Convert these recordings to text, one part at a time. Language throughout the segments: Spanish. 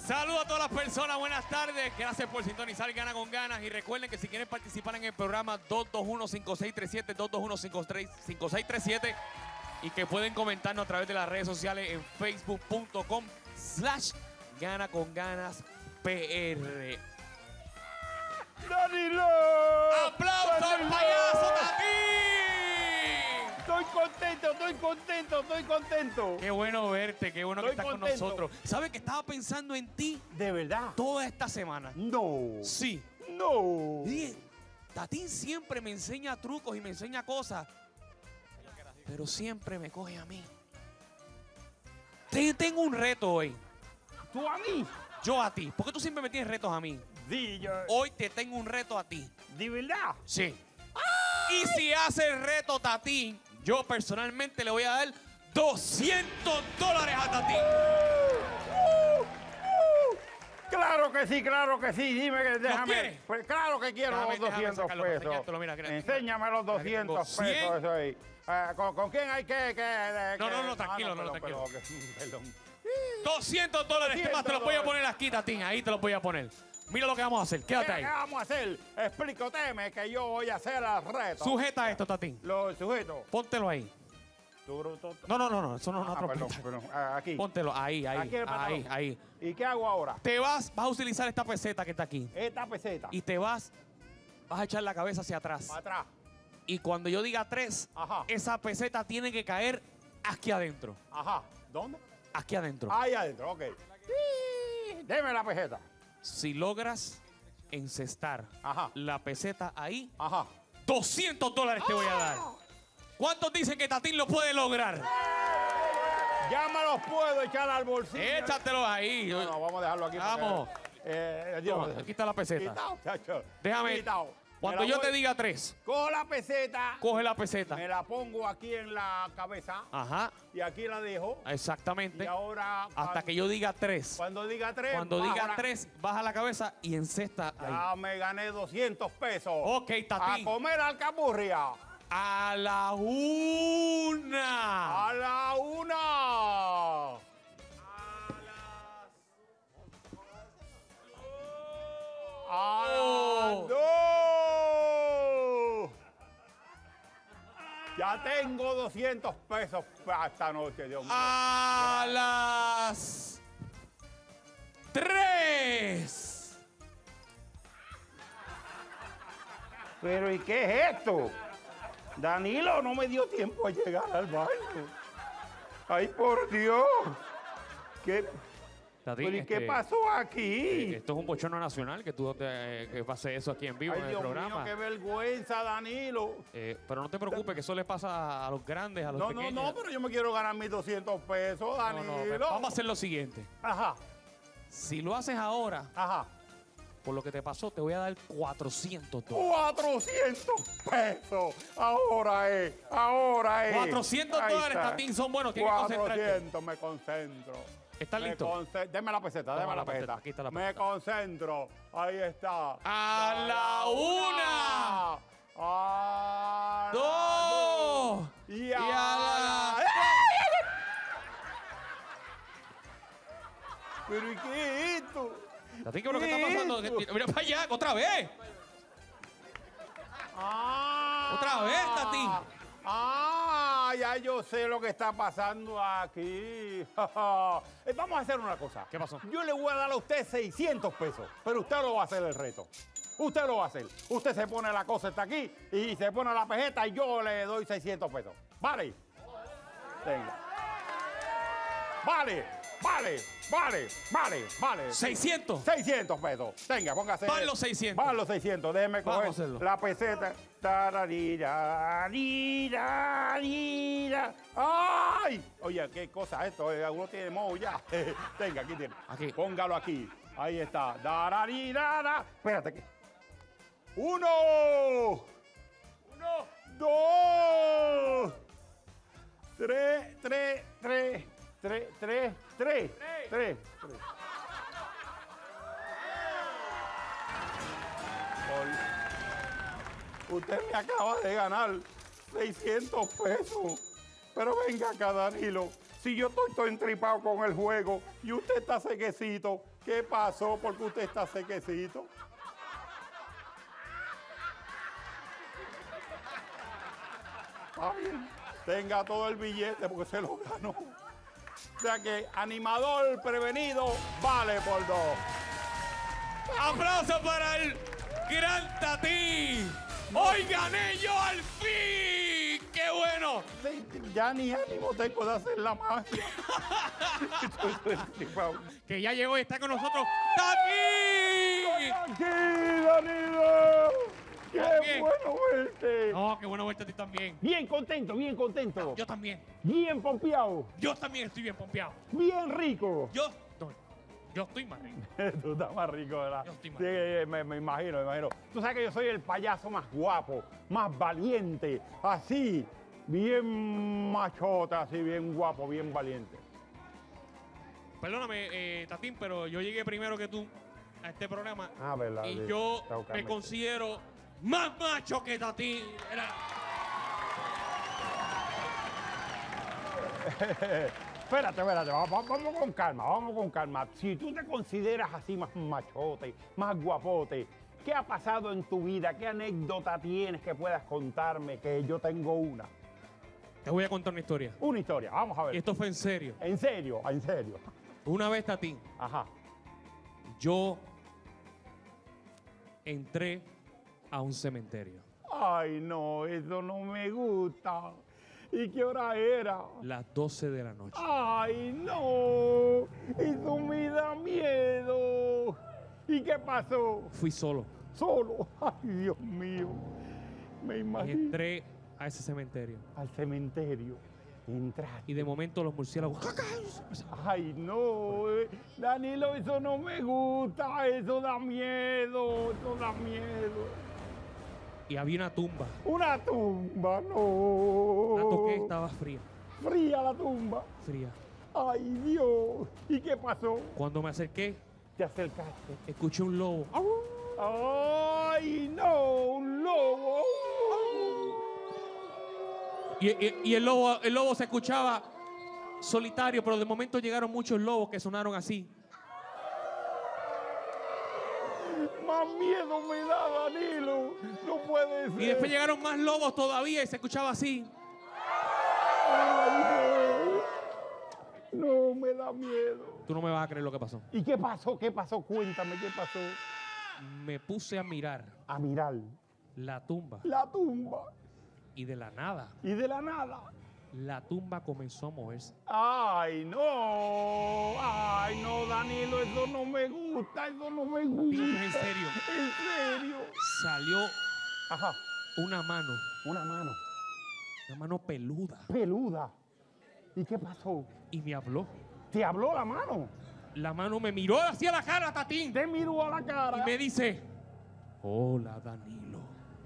Saludos a todas las personas, buenas tardes. Gracias por sintonizar Gana con Ganas. Y recuerden que si quieren participar en el programa 221-5637, 221-5637, y que pueden comentarnos a través de las redes sociales en facebook.com/GanaConGanasPR. ¡Danilo! ¡Aplausos al payaso Tatín! Estoy contento. Qué bueno verte, qué bueno que estás con nosotros. ¿Sabes que estaba pensando en ti ¿De verdad? toda esta semana? No. Sí. No. Y dije, Tatín siempre me enseña trucos y me enseña cosas, pero siempre me coge a mí. Tengo un reto hoy. ¿Tú a mí? Yo a ti. ¿Por qué tú siempre me tienes retos a mí? Sí, yo. Hoy te tengo un reto a ti. ¿De verdad? Sí. Y si hace el reto Tatín, yo personalmente le voy a dar $200 a Tatín. Claro que sí. Dime que déjame. quieres? Pues claro que quiero Déjame los 200 sacarlo, pesos. enséñatelo, mira, Enséñame los 200 100. pesos. Eso ahí. ¿Con quién hay que? No, tranquilo, tranquilo. Perdón. $200. Es más, te los voy a poner aquí, Tatín. Ahí te los voy a poner. Mira lo que vamos a hacer. Quédate ahí. ¿Qué vamos a hacer? Explícame que yo voy a hacer el reto. Sujeta esto, Tatín. Lo sujeto. Póntelo ahí. No. Eso no es una trompeta. Perdón. Aquí. Póntelo ahí. Aquí el pantalón. Ahí. ¿Y qué hago ahora? Vas a utilizar esta peseta que está aquí. Esta peseta. Y vas a echar la cabeza hacia atrás. Para atrás. Y cuando yo diga 3, Ajá. esa peseta tiene que caer aquí adentro. Ajá. ¿Dónde? Aquí adentro. Ahí adentro, ok. Deme la peseta. Si logras encestar Ajá. la peseta ahí, Ajá. $200 te voy a dar. ¿Cuántos dicen que Tatín lo puede lograr? Ya me los puedo echar al bolsillo. Échatelos ahí. No, vamos a dejarlo aquí. Vamos. Dios, Aquí está la peseta. Quitao, chacho. Déjame. Quitao. Cuando Me la yo te voy- diga 3, Cojo la peseta. coge la peseta. Me la pongo aquí en la cabeza. Ajá, Y aquí la dejo. exactamente. Y ahora. Hasta que yo diga 3. Cuando diga 3. Cuando diga 3, baja la cabeza y encesta ahí. Ya me gané 200 pesos. Ok, A Tatín. comer alcapurria. A la 1. A la 1. A las 2. Ya tengo 200 pesos para esta noche, Dios mío. A las 3. Pero ¿y qué es esto? Danilo no me dio tiempo a llegar al baño. Ay, por Dios. ¿Qué, Tatín, pero ¿y qué pasó aquí? Esto es un bochorno nacional que tú que pase eso aquí en vivo Ay, en el Dios programa. mío, qué vergüenza, Danilo. Pero no te preocupes, que eso le pasa a los grandes, a los No, pequeños. no, pero yo me quiero ganar mis 200 pesos, No, Danilo. vamos a hacer lo siguiente. Ajá, Si lo haces ahora, ajá. por lo que te pasó, te voy a dar $400. 400 pesos. Ahora es. $400, Ahí está. Tatín, son buenos. Tienes que concentrarte. 400, me concentro. ¿Estás listo? Deme la peseta, Toma deme la la peseta, peseta. aquí está la Me peseta. concentro. Ahí está. A la 1. A la 2. Y a la... ¿Pero y qué es esto? Tatín, ¿qué es lo que está pasando? Mira para allá, otra vez. Otra vez, Tatín. Ya yo sé lo que está pasando aquí. Vamos a hacer una cosa. ¿Qué pasó? Yo le voy a dar a usted 600 pesos, pero usted lo va a hacer el reto. Usted lo va a hacer. Usted se pone la cosa, está aquí, y se pone la pejeta y yo le doy 600 pesos. ¿Vale? Venga. Vale. 600. 600 pesos. Venga, póngase. Van los 600. Van los 600. Déjeme Vamos a coger hacerlo. la peseta. Tararira. ¡Ay! Oye, qué cosa esto. Uno tiene moho ya. Venga, aquí tiene. Aquí. Póngalo aquí. Ahí está. Dararira. Espérate que. 1. 2. 3. Usted me acaba de ganar 600 pesos. Pero venga acá, Danilo. Si yo estoy todo entripado con el juego y usted está sequecito, ¿Qué pasó? Porque usted está sequecito. Está bien. Tenga todo el billete porque se lo ganó. O sea que animador prevenido vale por 2. ¡Aplauso para el gran Tatín! ¡Hoy gané yo al fin! ¡Qué bueno! Ya ni ánimo tengo de hacer la magia. Que ya llegó y está con nosotros Tatín. ¡Aquí, Danilo! ¡Qué Bien. bueno verte! Oh, qué bueno verte a ti también. Bien contento, bien contento. Yo también. Bien pompeado. Yo también estoy bien pompeado. Bien rico. Yo estoy más rico. Tú estás más rico, ¿verdad? Yo estoy más Sí, me imagino, me imagino. Tú sabes que yo soy el payaso más guapo, más valiente, así, bien machota, así, bien guapo, bien valiente. Perdóname, Tatín, pero yo llegué primero que tú a este programa. Ah, verdad. Y sí. yo Tengo que me admitir. considero más macho que Tatín. Espérate, vamos con calma, vamos con calma. Si tú te consideras así más machote, más guapote, ¿qué ha pasado en tu vida? ¿Qué anécdota tienes que puedas contarme? Que yo tengo una. Te voy a contar una historia. Una historia, vamos a ver. Esto fue en serio. En serio, en serio. Una vez, Tatín, Ajá. yo entré a un cementerio. Ay, no, eso no me gusta. ¿Y qué hora era? Las 12 de la noche. Ay, no, eso me da miedo. ¿Y qué pasó? Fui solo. Solo. Ay, Dios mío. Me imagino. Entré a ese cementerio. Al cementerio. Entraste. Y de momento los murciélagos. Ay, no, Danilo, eso no me gusta. Eso da miedo. Eso da miedo. Y había una tumba. Una tumba, no. La toqué, estaba fría. Fría la tumba. Fría. Ay, Dios. ¿Y qué pasó? Cuando me acerqué, Te acercaste. escuché un lobo. ¡Ay, no! ¡Un lobo! Y el lobo se escuchaba solitario, pero de momento llegaron muchos lobos que sonaron así. ¡Más miedo me da, Danilo! ¡No puede ser! Y después llegaron más lobos todavía y se escuchaba así. ¡Ay, no! No, me da miedo. Tú no me vas a creer lo que pasó. ¿Y qué pasó? ¿Qué pasó? Cuéntame, ¿qué pasó? Me puse a mirar A mirar la tumba la tumba. y de la nada, Y de la nada. la tumba comenzó a moverse. ¡Ay, no! ¡Ay, no, Danilo! Eso no me gusta, eso no me gusta. Digo que es en serio. ¿En serio? Salió Ajá, una mano peluda peluda. ¿Y qué pasó? y me habló. ¿Te habló la mano? La mano me miró hacia la cara, Tatín, Te miró a la cara. y me dice: hola, Danilo.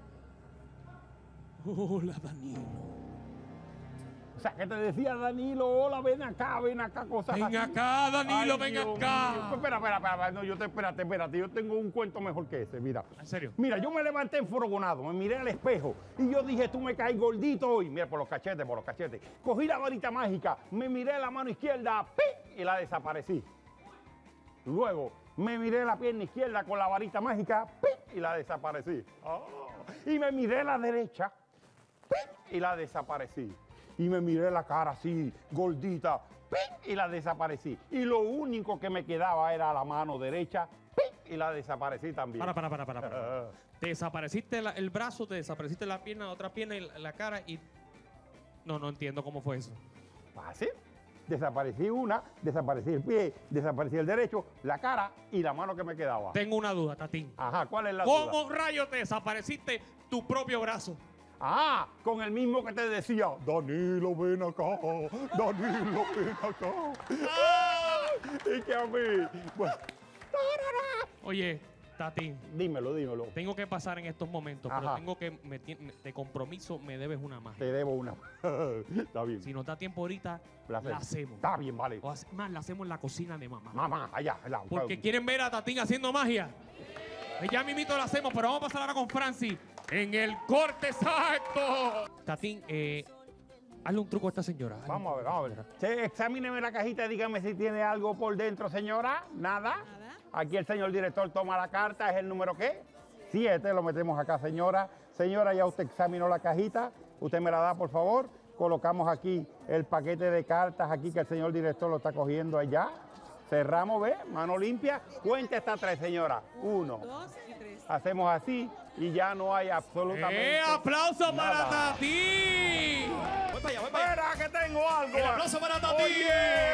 Hola, Danilo. O sea, que te decía Danilo, hola, ven acá, cosas Ven así. acá, Danilo, Ay, ven Dios acá. mío. Pues espera. No, espérate. Yo tengo un cuento mejor que ese, mira. ¿En serio? Mira, yo me levanté enforogonado, me miré al espejo y yo dije, tú me caes gordito hoy. Mira, por los cachetes. Cogí la varita mágica, me miré la mano izquierda, ¡pi! Y la desaparecí. Luego, me miré la pierna izquierda con la varita mágica, ¡pi! Y la desaparecí. Y me miré la derecha, ¡pi! Y la desaparecí. Y me miré la cara así, gordita, ¡ping! Y la desaparecí. Y lo único que me quedaba era la mano derecha, ¡ping! Y la desaparecí también. Para. Te desapareciste el brazo, te desapareciste la pierna, la otra pierna y la cara y... No entiendo cómo fue eso. Así. Desaparecí una, desaparecí el pie, desaparecí el derecho, la cara y la mano que me quedaba. Tengo una duda, Tatín. Ajá, ¿cuál es la duda? ¿Cómo rayos te desapareciste tu propio brazo? Ah, con el mismo que te decía, Danilo, ven acá, Danilo, ven acá. Y que a mí, bueno, Oye, Tatín, dímelo. tengo que pasar en estos momentos, pero Ajá. tengo que, de compromiso, me debes una más. Te debo una. Está bien. Si nos da tiempo ahorita, la hacemos. Está bien, vale. Más, la hacemos en la cocina de mamá. Mamá, allá. Porque quieren ver a Tatín haciendo magia. Ya mismito lo hacemos, pero vamos a pasar ahora con Francis en el corte exacto. Tatín, hazle un truco a esta señora. Vamos a ver. Sí, examíneme la cajita y dígame si tiene algo por dentro, señora. ¿Nada? Nada. Aquí el señor director toma la carta, ¿es el número qué? 7, lo metemos acá, señora. Señora, ya usted examinó la cajita, usted me la da, por favor. Colocamos aquí el paquete de cartas, aquí que el señor director lo está cogiendo allá. Cerramos, ¿ve? Mano limpia. Cuente hasta 3, señora. 1, 2 y 3. Hacemos así y ya no hay absolutamente ¡Aplauso nada. para Tati! Voy para allá, voy para allá. ¡Espera que tengo algo! El aplauso para Tati. Oye,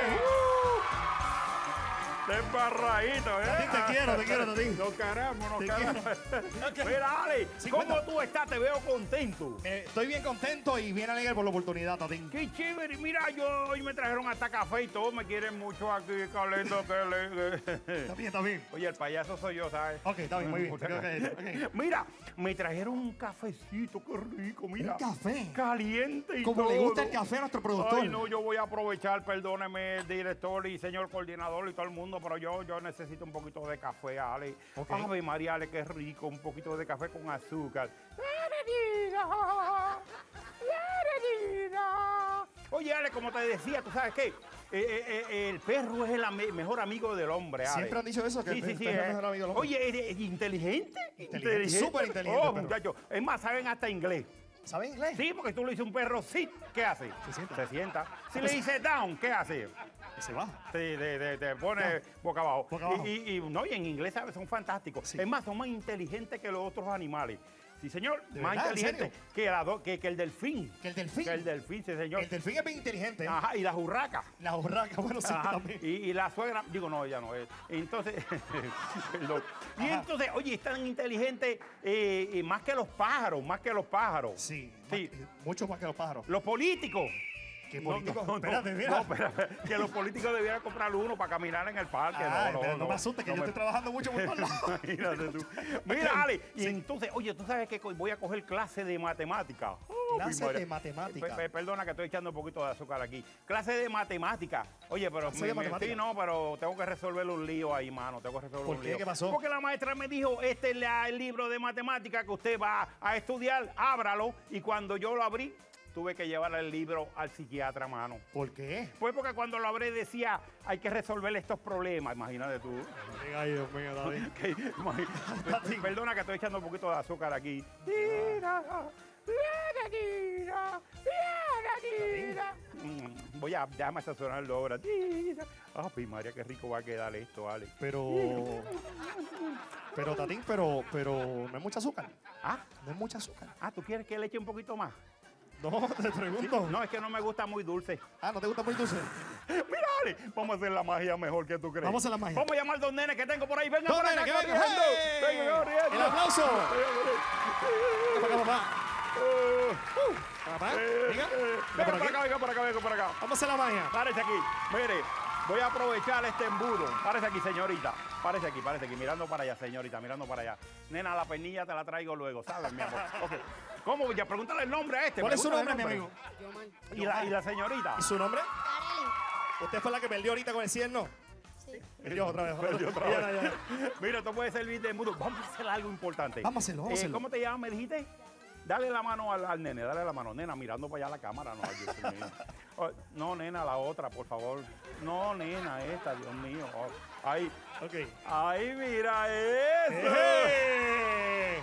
Desbarradito, ¿eh? Tati, te quiero, Tati. Nos queremos, nos Te queremos. Ok. Mira, Ale, Sí, ¿cómo cuenta. tú estás? Te veo contento. Estoy bien contento y bien alegre por la oportunidad, Tatín. Qué chévere. Mira, hoy me trajeron hasta café y todo. Me quieren mucho aquí, Calento. Está bien, está bien. Oye, el payaso soy yo, ¿sabes? Ok, está bien, muy bien. Muchas Ok, gracias. ok. Mira, me trajeron un cafecito, qué rico, mira. Un café. Caliente y Como todo. le gusta el café a nuestro productor. Ay, no, yo voy a aprovechar, perdóneme, el director y señor coordinador y todo el mundo, pero yo necesito un poquito de café, Ale. Ok. Ave María, Ale, qué rico, un poquito de café con azúcar. Oye, Ale, como te decía, ¿tú sabes qué? El perro es el mejor amigo del hombre, Ale. Siempre han dicho eso, que el perro es el mejor amigo del hombre. Oye, es inteligente. Inteligente, súper inteligente Oh, el perro. muchachos. Es más, saben hasta inglés. ¿Sabe inglés? Sí, porque tú le dices a un perro sit, ¿qué hace? Se sienta. Se sienta. Si le dices down, ¿qué hace? Y se baja. Sí, te pone boca abajo. Boca abajo. No, y en inglés, ¿sabes? Son fantásticos. Sí. Es más, son más inteligentes que los otros animales. Sí, señor. ¿De Más verdad? ¿En inteligentes que el delfín. ¿Que el delfín? Que el delfín, sí, señor. El delfín es bien inteligente. Ajá, y las urracas. La urraca, bueno, sí, Ajá, también. y la suegra, digo, no, ella no es. Entonces, perdón. Y Ajá. entonces, oye, es tan inteligente más que los pájaros, más que los pájaros. Sí, Sí. mucho más que los pájaros. Los políticos. ¿Qué No, político? no, Espérate, no, mira. no, espérate, que los políticos debieran comprar uno para caminar en el parque. Ay, pero no me asustes, que yo estoy trabajando mucho por todos lados. Imagínate tú. Mira, Ale, y entonces, oye, tú sabes que voy a coger clase de matemática. Clase María. de matemática. Perdona que estoy echando un poquito de azúcar aquí. Clase de matemática. Oye, pero ¿Clase de matemática? sí, no, pero tengo que resolver un lío ahí, mano. Tengo que resolver ¿Por un qué? lío. ¿Qué pasó? Porque la maestra me dijo, este es el libro de matemática que usted va a estudiar, ábralo. Y cuando yo lo abrí, tuve que llevar el libro al psiquiatra, mano. ¿Por qué? Pues porque cuando lo abrí decía, hay que resolver estos problemas. Imagínate tú. Ay, Dios mío, David. Perdona que estoy echando un poquito de azúcar aquí. Déjame sazonarlo ahora. Ay, María, qué rico va a quedar esto, Ale. Pero, Tatín, pero no es mucha azúcar. Ah, No es mucha azúcar. ¿tú quieres que le eche un poquito más? No, te pregunto. No, es que no me gusta muy dulce. Ah, ¿no te gusta muy dulce? Mira, Ale, vamos a hacer la magia mejor que tú crees. Vamos a hacer la magia. Vamos a llamar a dos nenes que tengo por ahí. Venga Dos por acá, nenes, que vengan. corriendo. ¡Hey! Venga, corriendo. ¡El aplauso! Ven para acá, papá. Papá, venga. Venga por por aquí. acá, venga por acá, venga por acá. Vamos a hacer la magia. Párese aquí. Mire, voy a aprovechar este embudo. Párese aquí, señorita. Párese aquí. Mirando para allá, señorita, mirando para allá. Nena, la pernilla te la traigo luego, ¿sabes, mi amor? Ok. ¿Cómo? Ya pregúntale el nombre a este. ¿Cuál es su pregúntale nombre, el mi amigo? ¿Y la señorita? ¿Y su nombre? Kareli. ¿Usted fue la que perdió ahorita con el 100, no? Sí. Perdió otra vez. Perdió otra Ya, vez. ya. Mira, esto puede servir de embudo. Vamos a hacer algo importante. Vamos a hacerlo, vamos a hacerlo. ¿Cómo te llamas, me dijiste? Dale la mano al nene, dale la mano. Nena, mirando para allá la cámara. No, ay, Dios mío. Oh, no, nena, la otra, por favor. No, nena, esta, Dios mío. Oh, ahí. Ok. Ay, mira eso. ¡Eh!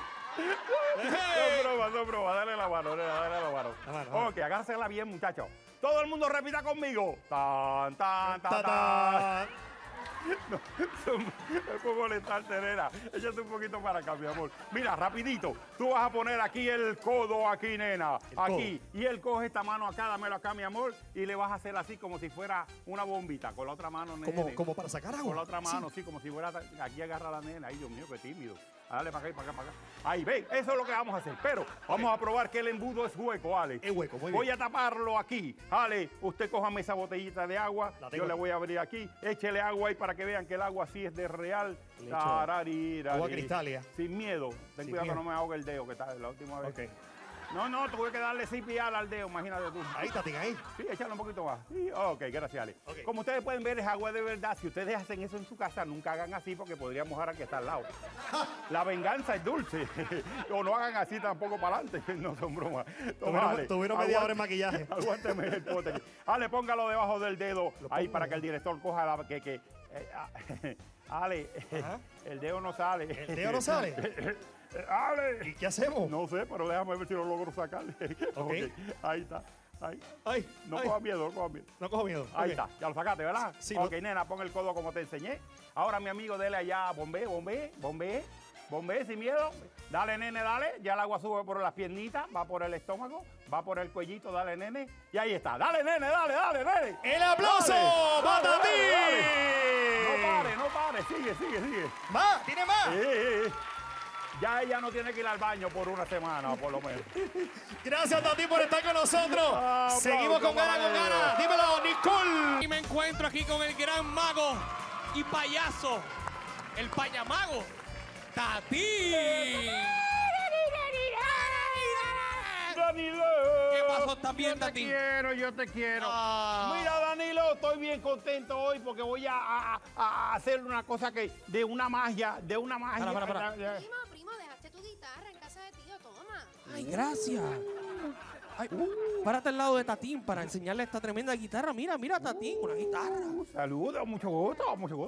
No broma, dale la mano, nena, dale la mano. La mano. Ok, agárrasela bien, muchachos. Todo el mundo repita conmigo. Tan, tan, tan, tan. Ta-ta. No, es por molestarte, nena. Échate un poquito para acá, mi amor. Mira, rapidito. Tú vas a poner aquí el codo, aquí, nena. El Aquí. Y él coge esta mano acá, dámelo acá, mi amor. Y le vas a hacer así como si fuera una bombita. Con la otra mano, nena. Como para sacar agua. Con la otra mano, Sí. sí, como si fuera... Aquí agarra la nena. Ay, Dios mío, qué tímido. Dale para acá y para acá, para acá. Ahí, ven. Eso es lo que vamos a hacer. Pero vamos a probar que el embudo es hueco, Ale. Es hueco, muy Voy bien. a taparlo aquí. Ale, usted cójame esa botellita de agua. La tengo Yo le aquí. voy a abrir aquí. Échele agua ahí para que vean que el agua sí es de real. Le echo Tararira, agua Cristalia. Sin miedo. Ten Sin cuidado miedo. que no me ahogue el dedo, que está la última vez. Ok. No, tuve que darle CPR al dedo, imagínate tú. Ahí, Tatín, ahí. Sí, échale un poquito más. Sí, ok, gracias, Ale. Ok. Como ustedes pueden ver, es agua de verdad. Si ustedes hacen eso en su casa, nunca hagan así porque podrían mojar al que está al lado. La venganza es dulce. O no hagan así tampoco para adelante. No son bromas. Toma, Ale. Tuvieron media hora en maquillaje. Aguántame el pote. Ale, póngalo debajo del dedo. Lo Ahí pongo para que el debajo. director coja la... Ale, Ajá. el dedo no sale. ¿El dedo no sale? Ale. ¿Y qué hacemos? No sé, pero déjame ver si lo logro sacar. Ok. Ahí está. Ahí. Ay, No ay, cojas miedo, no cojas miedo. no cojo miedo. Ahí Ok. está, ya lo sacaste, ¿verdad? Sí, Ok, nena, pon el codo como te enseñé. Ahora, mi amigo, dele allá, bombé, sin miedo. Dale, nene, dale. Ya el agua sube por las piernitas, va por el estómago, va por el cuellito, dale, nene. Y ahí está. Dale, nene, dale, nene. ¡El aplauso! Dale, ¡Para dale, ti! dale. No pare, sigue. ¡Más! ¿Tiene más? Ya ella no tiene que ir al baño por una semana, por lo menos. Gracias, Tati, por estar con nosotros. Aplauso, Seguimos con ganas, con caballero. ganas. Dímelo, Nicole. Y me encuentro aquí con el gran mago y payaso, el payamago, Tatín. Danilo. ¿Qué pasó? ¿Estás bien, Tatín? Yo te quiero. Ah. Mira, Danilo, estoy bien contento hoy porque voy a hacer una cosa que de una magia. Para. Primo, dejaste tu guitarra en casa de tío, toma. Ay, gracias. Ay, párate al lado de Tatín para enseñarle esta tremenda guitarra. Mira, Tatín, una guitarra. Saludos, mucho gusto.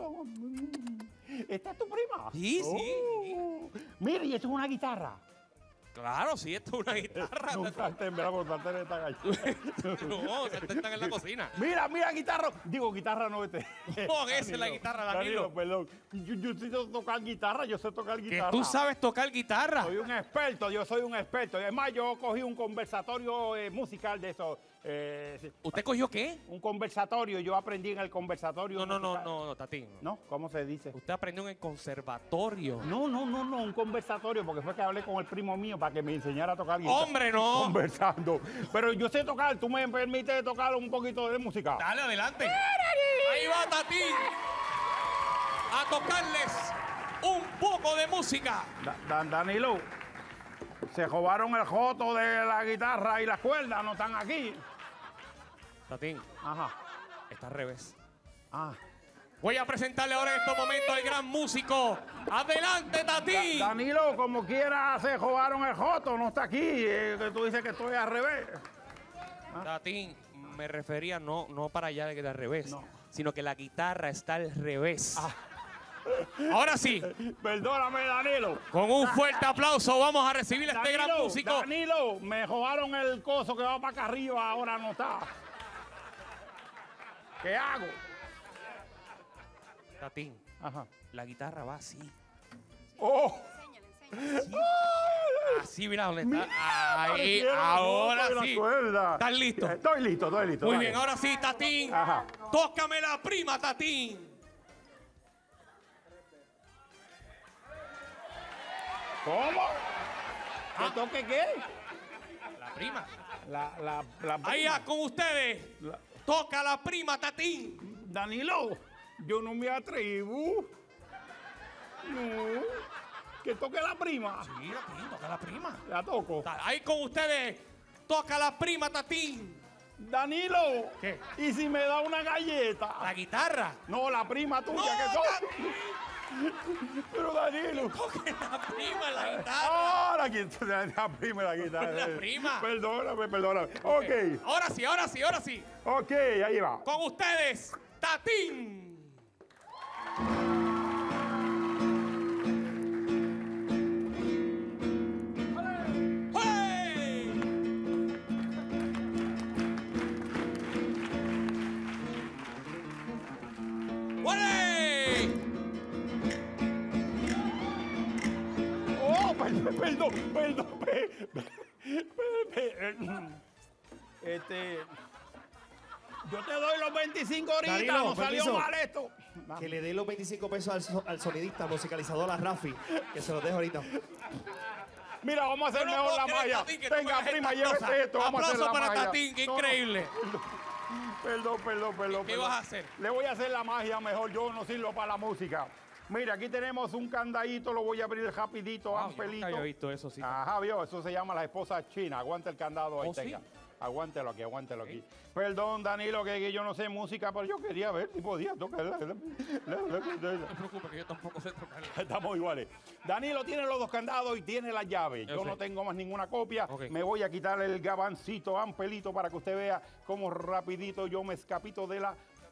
¿Esta es tu prima? Sí. Mira, y eso es una guitarra. Claro, sí, esto es una guitarra. No, un sartén, verá, por sartén está galleta. No, están en la cocina. Mira, guitarra. Digo, guitarra no este. No, esa es la guitarra, Danilo. Perdón. Yo sí sé tocar guitarra, Que tú sabes tocar guitarra. Soy un experto. Es más, yo cogí un conversatorio musical de eso. ¿Usted cogió qué? Un conversatorio, yo aprendí en el conversatorio. musical. No, Tatín. ¿No? ¿Cómo se dice? Usted aprendió en el conservatorio. No, un conversatorio, porque fue que hablé con el primo mío para que me enseñara a tocar guitarra. ¡Hombre, no! Conversando. Pero yo sé tocar, ¿tú me permites tocar un poquito de música? Dale, adelante. Ahí va Tatín a tocarles un poco de música. Danilo, se robaron el joto de la guitarra y las cuerdas, no están aquí. Tatín, Ajá. está al revés. Ah. Voy a presentarle ahora en estos momentos al gran músico. ¡Adelante, Tatín! Danilo, como quiera, se robaron el joto, no está aquí. Que tú dices que estoy al revés. Tatín, me refería no para allá de que está al revés, No. sino que la guitarra está al revés. Ahora sí, Perdóname, Danilo. con un fuerte aplauso vamos a recibir a este gran músico. Danilo, me robaron el coso que va para acá arriba, ahora no está. ¿Qué hago? Tatín, Ajá. la guitarra va así. ¡Oh! Enséñale. Así, mira dónde está. Ahí, Aparecieron los ahora jotos y la sí. cuerda. ¿Estás listo? Estoy listo. Muy dale. bien, ahora sí, Tatín. Ajá. Tócame la prima, Tatín. ¿Cómo? ¿Que toque qué? La prima. La Ahí prima. con ustedes. La- Toca la prima, Tatín. Danilo, yo no me atrevo. No. Que toque la prima. Sí, Tatín, toca la prima. La toco. Ahí con ustedes. Toca la prima, Tatín. Danilo. ¿Qué? ¿Y si me da una La galleta? guitarra. No, la prima tuya No, que toque. Pero Danilo. Toque la prima, la guitarra. Ah, la prima, la guitarra. La prima. Perdóname. Ok, Ahora sí. ok, ahí va. Con ustedes, Tatín. ¡Hey! ¡Ole! Oh, perdón. Yo te doy los 25 ahorita, Danilo, no salió permiso. mal esto. Que le dé los 25 pesos al sonidista, musicalizador, a Rafi, que se los deje ahorita. Mira, vamos a hacer Yo no mejor puedo la creer, magia. Tatín, que tú Venga, hagas prima, estas llévese cosas. esto. Vamos a hacer Aplauso la para magia. Tatín, qué No, no, increíble. Perdón. ¿Qué vas a hacer? Le voy a hacer la magia mejor. Yo no sirvo para la música. Mira, aquí tenemos un candadito, lo voy a abrir rapidito, Wow, yo ampelito. nunca había visto eso, sí. Ajá, vio, eso se llama las esposas chinas. Aguanta el candado ahí, ¿Oh, sí? tenga. Aguántelo aquí. Perdón, Danilo, que yo no sé música, pero yo quería ver si podía tocarla. No te preocupes, que yo tampoco sé tocarla. Estamos iguales. Danilo tiene los dos candados y tiene las llaves. Yo Ok. no tengo más ninguna copia. Ok. Me voy a quitar el gabancito ampelito para que usted vea cómo rapidito yo me escapito de la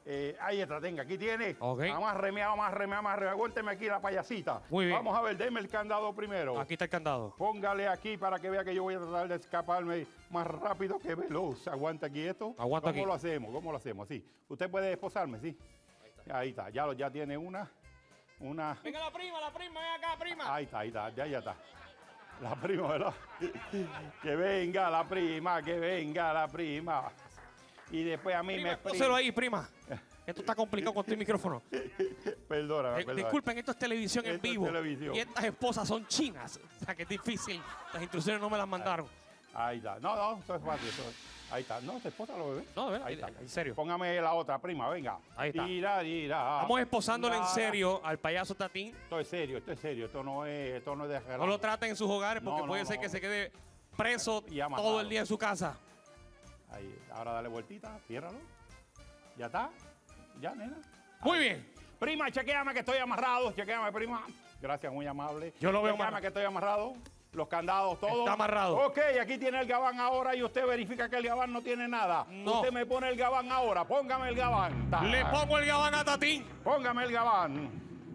Ahí está, tenga, aquí tiene. Ok. Vamos a remear, vamos a remear, vamos a remear. Aguánteme aquí la payasita. Muy bien. Vamos a ver, deme el candado primero. Aquí está el candado. Póngale aquí para que vea que yo voy a tratar de escaparme más rápido que veloz. Aguanta quieto. Aguanta aquí. ¿Cómo lo hacemos? ¿Cómo lo hacemos? Así. Usted puede esposarme, ¿sí? Ahí está. Ya tiene una. Venga la prima, ven acá, prima. Ahí está. Ya está. La prima, ¿verdad? Que venga la prima, que venga la prima. Y después a mí me... Póselo ahí, prima. Esto está complicado con tu micrófono. Perdóname. Disculpen, esto es televisión en Esto es vivo. televisión. Y estas esposas son chinas. O sea, que es difícil. Las instrucciones no me las mandaron. Ahí está. No, eso es fácil. Ahí está. No, se esposa lo bebé. No, de verdad, Ahí está. en serio. Póngame la otra prima, venga. Ahí está. Tira. Estamos esposándole en serio al payaso Tatín. Esto es serio. Esto no es de relajo. No lo traten en sus hogares porque No, puede no, ser no. que se quede preso Y amarrado. todo el día en su casa. Ahí. Ahora dale vueltita, ciérralo. ¿Ya está? ¿Ya, nena? Muy bien. Prima, chequéame que estoy amarrado. Chequéame, prima. Gracias, muy amable. Yo lo veo Chequéame amarrado. que estoy amarrado. Los candados, todo. Está amarrado. Ok, aquí tiene el gabán ahora y usted verifica que el gabán no tiene nada. No. Usted me pone el gabán ahora. Póngame el gabán. Ta. Le pongo el gabán a Tatín. Póngame el gabán.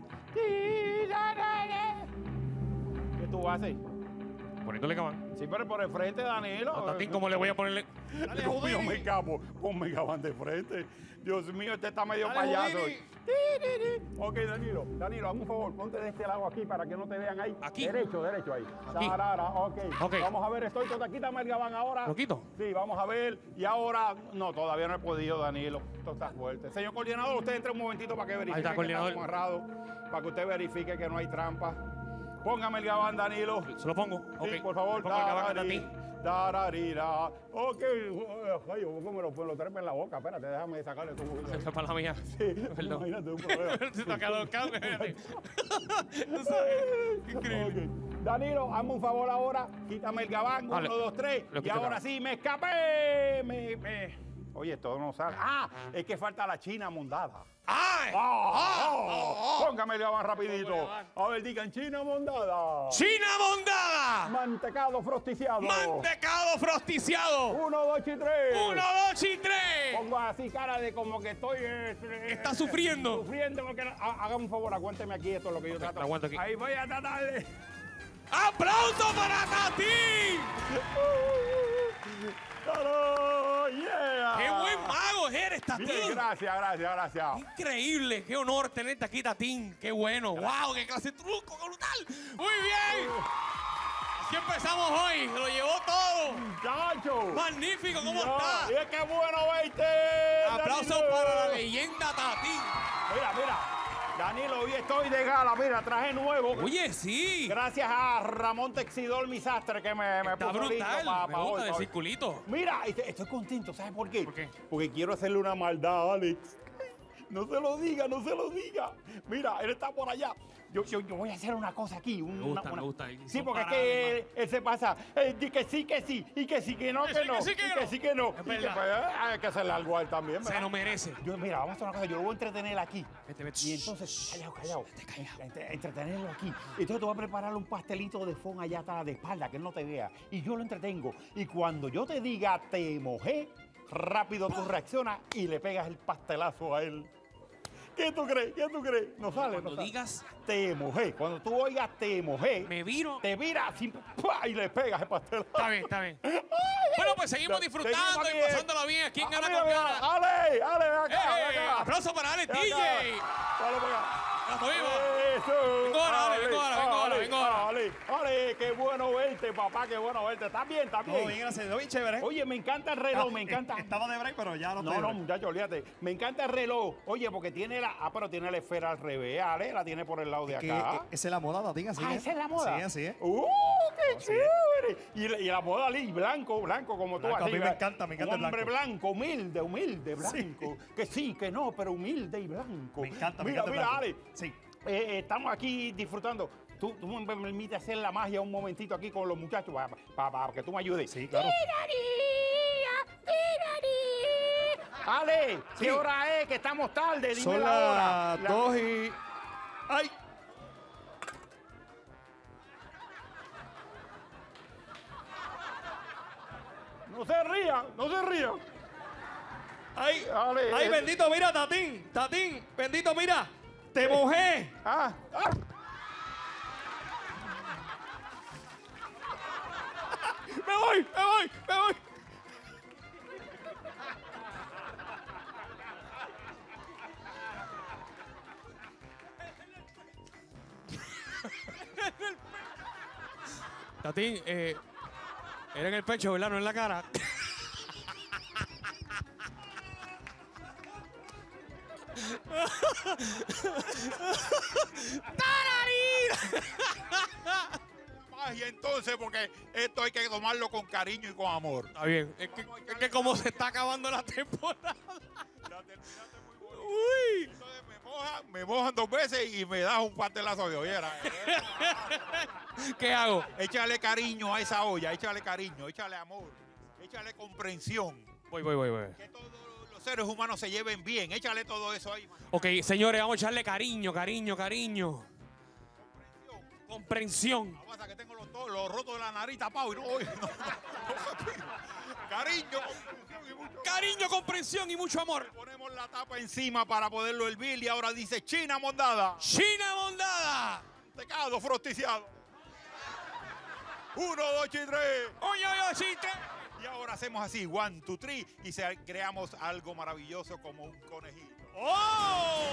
¿Qué tú haces? Poniéndole gabán. Sí, pero por el frente, Danilo. A Tatín, ¿cómo le voy a ponerle? Dale, Dios me capo. Ponme el gabán de frente. Dios mío, este está medio Dale, payaso. Houdini. Ok, Danilo, hazme un favor, ponte de este lado aquí para que no te vean ahí. Aquí. Derecho ahí. Aquí. Tarara, ok. Ok. Vamos a ver, estoy toda. Quítame el gabán ahora. ¿Lo quito? Sí, vamos a ver. Y ahora, no, todavía no he podido, Danilo. Esto está fuerte. Señor coordinador, usted entre un momentito para que verifique Ahí está, que coordinador. amarrado, para que usted verifique que no hay trampa. Póngame el gabán, Danilo. Se lo pongo. Sí, Ok. por favor. Le pongo el gabán a Tatín. Tararira. Ok. Ay, ¿cómo lo trepa en la boca? Espérate, déjame sacarle tu boquita. Esa es para la mía. Sí, Perdón. imagínate un problema. Se toca los cables, fíjate. ¿Tú sabes? Qué increíble. Ok. Danilo, hazme un favor ahora. Quítame el gabán. Vale. 1, 2, 3. Lo Y quito ahora acá. sí, me escapé. Oye, esto no sale. Ah, es que falta la china mondada. ¡Ay! Póngame el gabán rapidito. A ver, digan china mondada. ¡China mondada! Mantecado frosticiado. ¡Mantecado frosticiado! 1, 2 y 3. 1, 2 y 3. Pongo así cara de como que estoy... Está sufriendo. Sufriendo porque... Hágame un favor, aguánteme aquí, esto es lo que yo trato. la aguanto aquí. Ahí voy a tratar de... ¡Aplauso para Tatín! ¡Oh, yeah! ¡Qué buen mago eres, Bien, Tatín! gracias. Increíble, qué honor tenerte aquí, Tatín. Qué bueno. ¡Wow! ¡Qué clase de truco! ¡Qué brutal! ¡Muy bien! Así empezamos hoy. Se lo llevó todo. ¡Muchacho! ¡Magnífico! ¿Cómo Ya, está? ¡Mira qué bueno verte! Aplausos Danilo. para la leyenda Tatín. Mira. Danilo, hoy estoy de gala. Mira, traje nuevo. Oye, sí. Gracias a Ramón Texidor, mi sastre, que me Está puso listo brutal. pa' Me gusta hoy, el hoy. circulito. Mira, estoy contento. ¿Sabes por qué? ¿Por qué? Porque quiero hacerle una maldad a Alex. No se lo diga. Mira, él está por allá. Yo voy a hacer una cosa aquí. Me gusta. Sí, porque es que él se pasa. Di que sí, y que sí, que no, Que que sí, no. que sí, que y no. que sí, que no. Es Y que, verdad. pues, hay que hacerle algo a él también, Se ¿verdad? lo merece. Mira, vamos a hacer una cosa. Yo lo voy a entretener aquí. Vete. Y entonces, callado. Entretenerlo aquí. Entonces te voy a preparar un pastelito de fond allá atrás de espalda, que él no te vea. Y yo lo entretengo. Y cuando yo te diga te mojé, rápido tú reaccionas y le pegas el pastelazo a él. ¿Qué tú crees? No sale, Cuando no sale. digas, Te mojé. Cuando tú oigas te mojé, me viro. te viras así, ¡pua! Y le pegas el pastelazo. Está bien. Bueno, pues seguimos disfrutando Seguimos y aquí, pasándola bien. ¿Quién gana mira, con mira, ganas? Ale, ven acá, ¡Eh! ven acá. ¡Aplauso para Alex Ven acá. DJ! Dale para acá. ¡Hasta viva! Eso. Vengo ahora, Ale, vengo ahora. Ale, qué bueno verte, papá, qué bueno verte. ¿Estás bien? Todo bien, gracias. Todo bien chévere. Oye, me encanta el reloj, me encanta. Estaba de break, pero ya no No, estoy de no, break. muchacho, olvídate. Me encanta el reloj. Oye, porque tiene pero tiene la esfera al revés, Ale, la tiene por el lado de Que, acá. esa es la moda, Tatín, así Ah, es. esa es la moda. Sí, así es. ¡Qué Así chévere! Y la moda ali, blanco, como tú. Blanco, a así, mí me ¿verdad? encanta el Un hombre blanco. blanco, humilde, blanco. Que sí, que no, pero humilde y blanco. Me encanta, mira, el mira, blanco. Ale, Sí. estamos aquí disfrutando. Tú me permites hacer la magia un momentito aquí con los muchachos para que tú me ayudes. Sí, claro. Ale, Sí. ¿qué hora es? Que estamos tarde, dime Son la hora. las 2 y... ¡Ay! No se rían. Ay, Dale. ay, bendito, mira, Tatín. Tatín, bendito, mira. Te mojé. Ah, ah. ¡Me voy! ¡Me voy! ¡Me voy! Tatín, era en el pecho, ¿verdad? No en la cara. Y entonces, porque esto hay que tomarlo con cariño y con amor. Está bien. Es que como se está acabando la temporada. La terminaste muy bonita. Uy. Entonces me mojan 2 veces y me das un pastelazo de ollera. ¿Qué hago? Échale cariño a esa olla, échale cariño, échale amor, échale comprensión. Voy. Que todos los seres humanos se lleven bien, échale todo eso ahí. Ok, señores, vamos a echarle cariño. Comprensión. Comprensión. Lo que pasa es que tengo los rotos de la nariz tapados y no oigo. Cariño, comprensión y mucho. Cariño, comprensión y mucho amor. Ponemos la tapa encima para poderlo hervir y ahora dice China mondada. China mondada. Secado, frosticiado. 1, 2 y 3. Oye, chiste. Y ahora hacemos así, 1, 2, 3 y creamos algo maravilloso como un conejito. ¡Oh!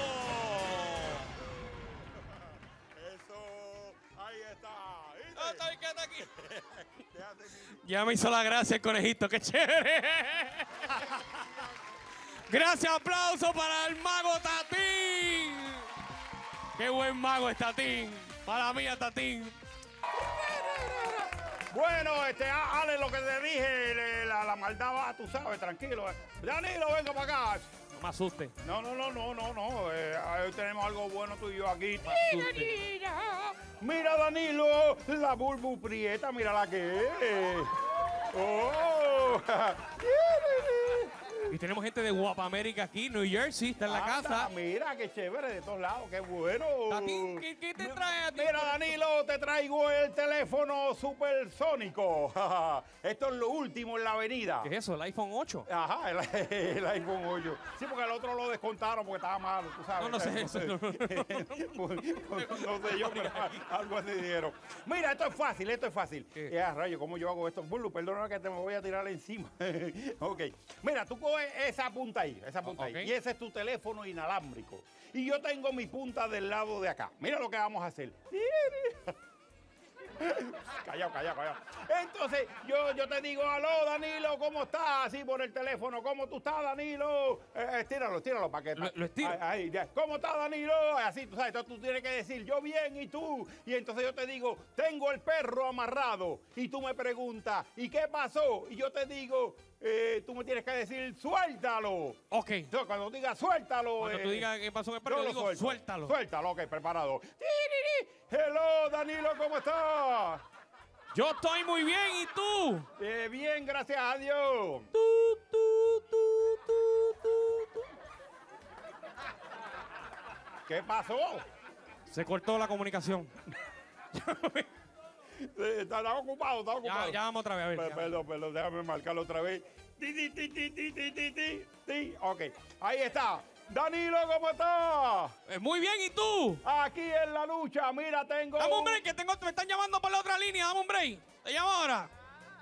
Eso, ahí está. ¿Viste? Ah, está bien, quédate aquí. Déjate Ya me hizo la gracia el conejito, qué chévere. Gracias, aplauso para el mago Tatín. Qué buen mago es Tatín. Para mí, Tatín. Bueno, Ale, lo que te dije, la maldad va, tú sabes, tranquilo. Danilo, venga para acá. No me asuste. No. Hoy tenemos algo bueno tú y yo aquí. Mira, Danilo, la bulbu prieta, mira la que es. Oh. Y tenemos gente de Guapa América aquí, New Jersey, está en la Anda, casa. Mira, qué chévere de todos lados, qué bueno. Tatín, ¿qué te trae a ti? Mira, Danilo, te traigo el teléfono supersónico. Esto es lo último en la avenida. ¿Qué es eso? ¿El iPhone 8? Ajá, el iPhone 8. Sí, porque el otro lo descontaron porque estaba malo, tú sabes. No sé eso. No sé yo, pero algo así dijeron. Mira, esto es fácil. ¿Qué? Rayo, ¿cómo yo hago esto? Burlu, perdona que te me voy a tirar encima. Ok. Mira, tú coges esa punta ahí. Ok. Y ese es tu teléfono inalámbrico. Y yo tengo mi punta del lado de acá. Mira lo que vamos a hacer. Callado. Entonces, yo te digo, aló, Danilo, ¿cómo estás? Así por el teléfono, ¿cómo tú estás, Danilo? Estíralo para que... Lo estiro. Ahí, ya. ¿Cómo estás, Danilo? Así, tú sabes, entonces tú tienes que decir, yo bien, ¿y tú? Y entonces yo te digo, tengo el perro amarrado. Y tú me preguntas, ¿y qué pasó? Y yo te digo, tú me tienes que decir, suéltalo. Ok. Entonces, cuando digas suéltalo... Cuando tú digas qué pasó en el perro, yo yo lo digo, suelto. suéltalo. Suéltalo, ok, preparado. Hello, Danilo, ¿cómo estás? Yo estoy muy bien, ¿y tú? Bien, gracias a Dios. ¿Qué pasó? Se cortó la comunicación. Está ocupado. Ya vamos otra vez, a ver. ya. Perdón, déjame marcarlo otra vez. Ok, ahí está. Danilo, ¿cómo estás? Muy bien, ¿y tú? Aquí en la lucha, mira, tengo... Dame un break, que me están llamando por la otra línea. Dame un break. Te llamo ahora.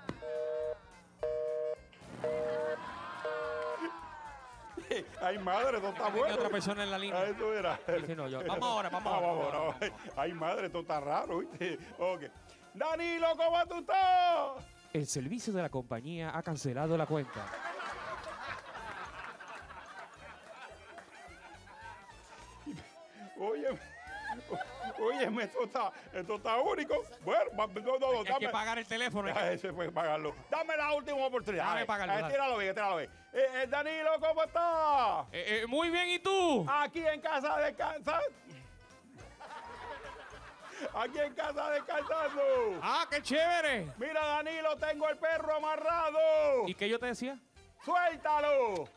Ay, madre, esto está Hay bueno. otra persona en la línea. Eso era. Sí, no, yo. Vamos ahora. Ay, madre, esto está raro, ¿viste? Ok. Danilo, ¿cómo tú estás? El servicio de la compañía ha cancelado la cuenta. Óyeme, esto está único. Bueno, no, Hay que pagar el teléfono. Eso puede pagarlo. Dame la última oportunidad. Dame pagarlo, dale. Tíralo bien. Danilo, ¿cómo estás? Muy bien, ¿y tú? Aquí en casa descansando. Aquí en casa descansando. Ah, qué chévere. Mira, Danilo, tengo el perro amarrado. ¿Y qué yo te decía? ¡Suéltalo!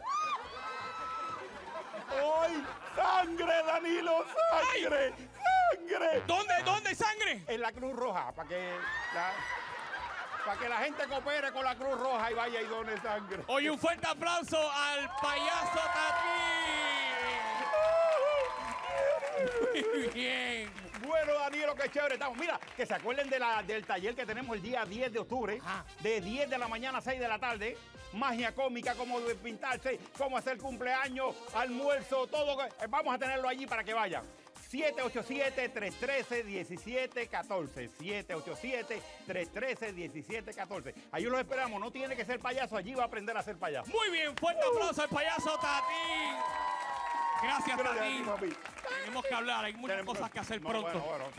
¡Ay! ¡Sangre, Danilo! ¡Sangre! ¡Sangre! ¿Dónde hay sangre? En la Cruz Roja, para que Para que la gente coopere con la Cruz Roja y vaya y done sangre. Oye, un fuerte aplauso al payaso Tatín. Muy bien. Bueno, Danilo, qué chévere estamos. Mira, que se acuerden del taller que tenemos el día 10 de octubre, Ajá. de 10 de la mañana a 6 de la tarde. Magia cómica, cómo pintarse, cómo hacer cumpleaños, almuerzo, todo. Vamos a tenerlo allí para que vayan. 787-313-1714. 787-313-1714. Allí los esperamos. No tiene que ser payaso, allí va a aprender a ser payaso. Muy bien, fuerte aplauso al payaso Tatín. Gracias, Gracias a ti, Tatín. papi. Tenemos que hablar, hay muchas Tenemos cosas que hacer no, pronto. bueno.